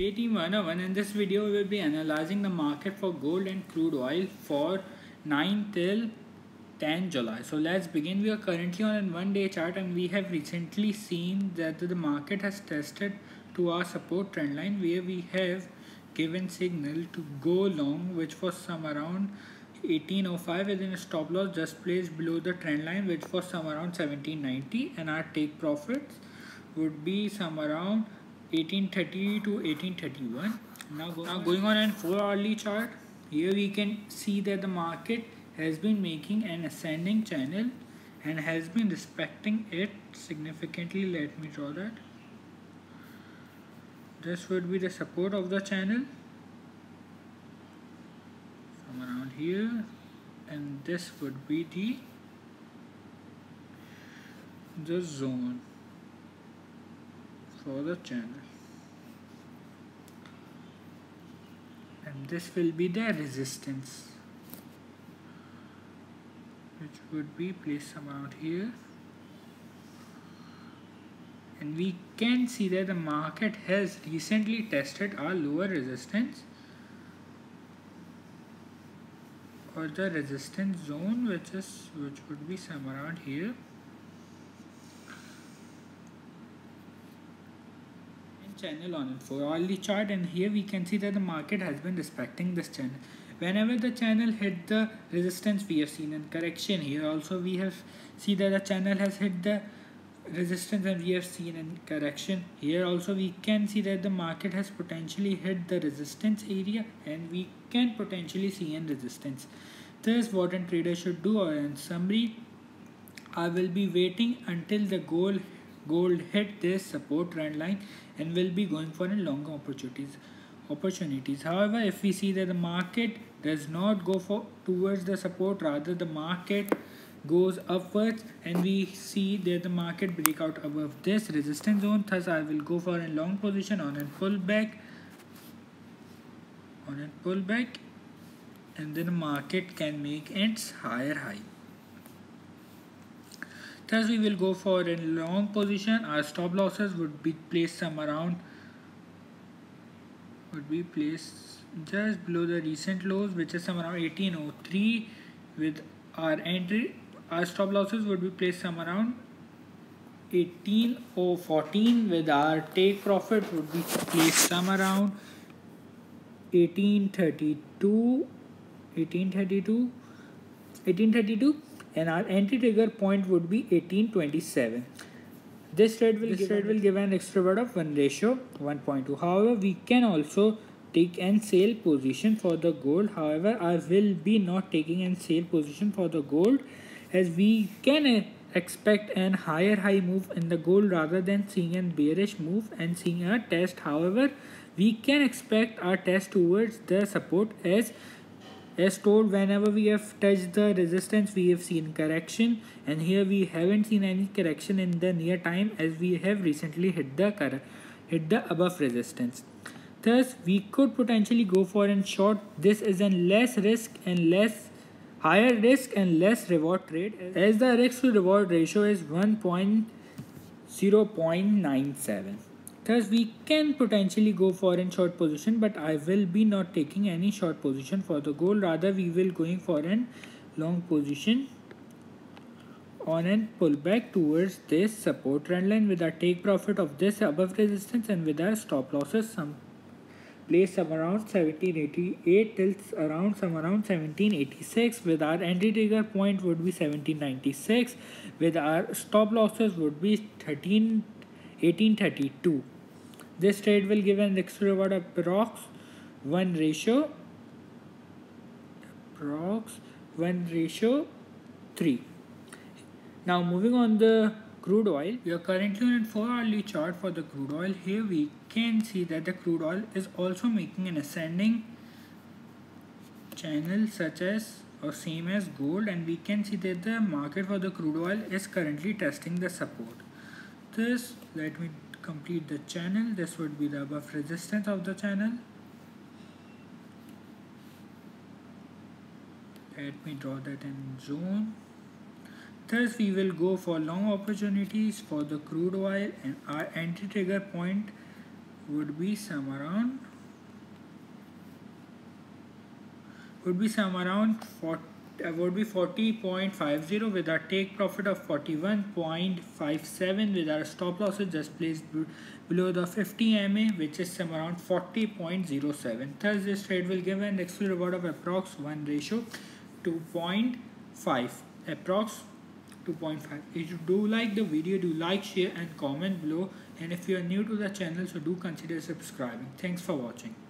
Hey Team 101, in this video we will be analyzing the market for gold and crude oil for 9 till 10 July. So let's begin. We are currently on a 1-day chart and we have recently seen that the market has tested to our support trend line where we have given signal to go long, which was some around 1805, within a stop loss just placed below the trend line, which was some around 1790, and our take profits would be some around 1830 to 1831. Now going on an 4-hourly chart, here we can see that the market has been making an ascending channel and has been respecting it significantly. Let me draw that. This would be the support of the channel from around here, and this would be the zone for the channel, and this will be the resistance, which would be placed around here. And we can see that the market has recently tested our lower resistance or the resistance zone, which would be somewhere around here. Channel on a 4-hourly chart, and here we can see that the market has been respecting this channel. Whenever the channel hit the resistance, we have seen a correction. Here also we have seen that the channel has hit the resistance and we have seen a correction. Here also we can see that the market has potentially hit the resistance area and we can potentially see a resistance. This is what a trader should do. Or in summary, I will be waiting until the gold hit this support trend line and will be going for a long opportunities. However, if we see that the market does not go towards the support, rather the market goes upwards, and we see that the market break out above this resistance zone, thus I will go for a long position on a pullback, and then the market can make its higher high. Thus we will go for a long position. Our stop losses would be placed just below the recent lows, which is some around 1803. With our entry, our stop losses would be placed some around 18014, with our take profit would be placed some around 1832, and our entry trigger point would be 1827. This trade will give an extra reward of 1:1.2. However, we can also take an sale position for the gold. However, I will be not taking an sale position for the gold, as we can expect an higher high move in the gold rather than seeing a bearish move and seeing a test. However, we can expect our test towards the support, as told, whenever we have touched the resistance we have seen correction, and here we haven't seen any correction in the near time, as we have recently hit the above resistance. Thus we could potentially go for a short. This is a higher risk and less reward trade, as the risk to reward ratio is 0.97. Thus we can potentially go for a short position, but I will be not taking any short position for the gold. Rather we will going for a long position on a pullback towards this support trend line, with our take profit of this above resistance and with our stop losses place around 1788 till around 1786, with our entry trigger point would be 1796, with our stop losses would be 1832. This trade will give an extra reward of approx 1:3. Now moving on the crude oil, we are currently on a 4-hourly chart for the crude oil. Here we can see that the crude oil is also making an ascending channel, same as gold, and we can see that the market for the crude oil is currently testing the support. This, let me complete the channel. This would be the above resistance of the channel. Let me draw that in zone. Thus we will go for long opportunities for the crude oil, and our entry trigger point would be some around 40.50 with our take profit of 41.57 with our stop losses just placed below the 50 MA, which is some around 40.07. Thus this trade will give an extra reward of approx 1 ratio 2.5, approx 2.5. If you do like the video, do like, share and comment below, and if you are new to the channel, so do consider subscribing. Thanks for watching.